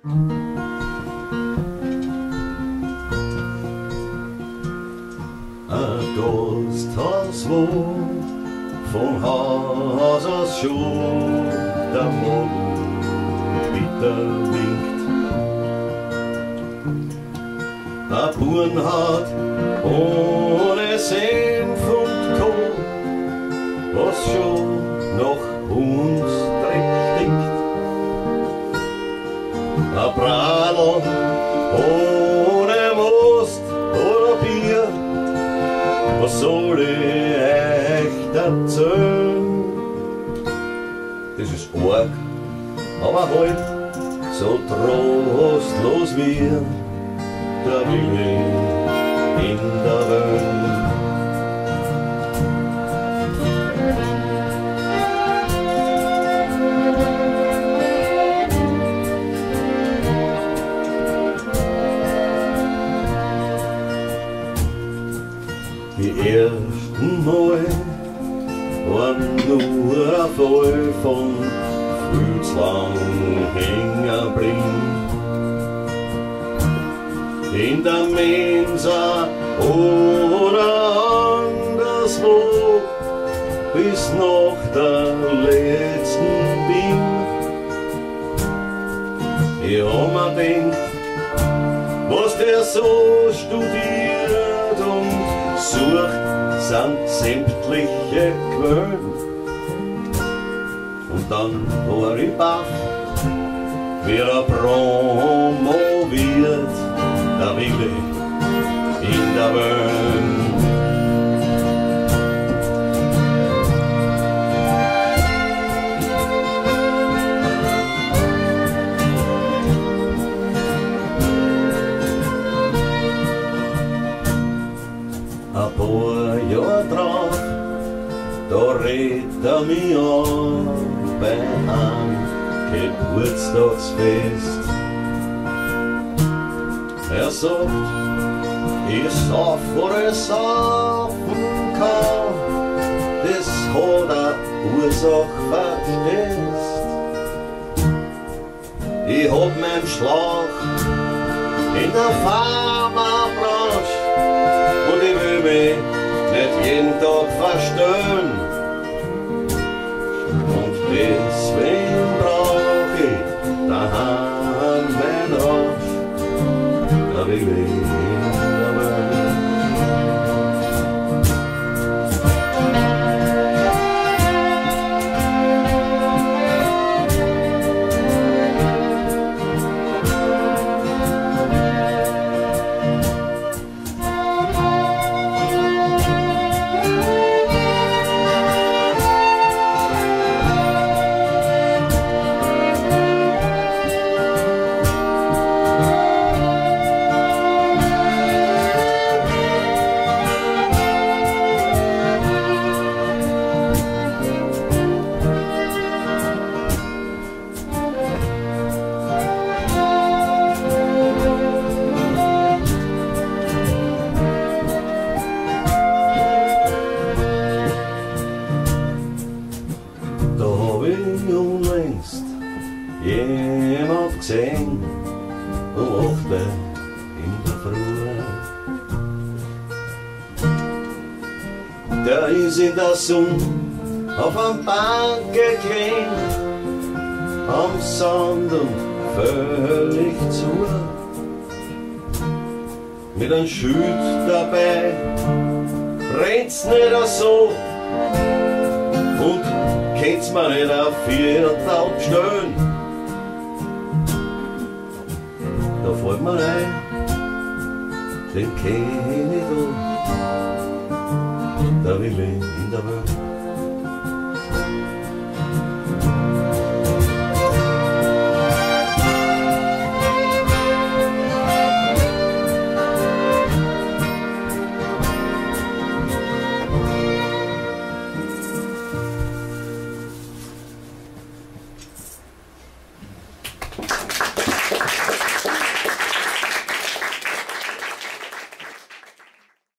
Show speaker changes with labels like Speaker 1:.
Speaker 1: Ghost has wo von Haus aus schon der Morgen bitter winkt. A Buren hat ohne Senf und Kohl, was schon noch uns Dreck stinkt. A Bradl ohne Most oder Bier, was soll ich echt erzählen? Das ist arg, aber halt so trostlos wie der Wille in der Welt. Die ersten Mal waren nur ein Fall von früh zu lang hängen bringen. In der Mensa oder anderswo bis nach der letzten Bin. Ich hab mir gedacht, was der so studiert und sucht, sind sämtliche Quellen. Und dann war ich baff, wie er promoviert, der Wille in der Welt. Ein paar Jahre drauf, da redet mich an bei einem Geburtstagsfest. Er sagt, ich sauf, wo ich saufen kann, das hat eine Ursache, verstehst. Ich hab meinen Schlag in der Pharmabranche und ich will mich nicht jeden Tag verstellen. Und deswegen brauch ich daheim mein Rausch, der Wille in der Welt. Unlängst jemand gesehen, um 8 in der Früh. Der ist in der Sonne auf einem Bank gelehnt, am Sand und völlig zu. Mit einem Schild dabei rennt's nicht so und kann's mir nicht auf 4.000 stellen. Da fällt mir ein, den kenn ich doch, der Wille in der Welt.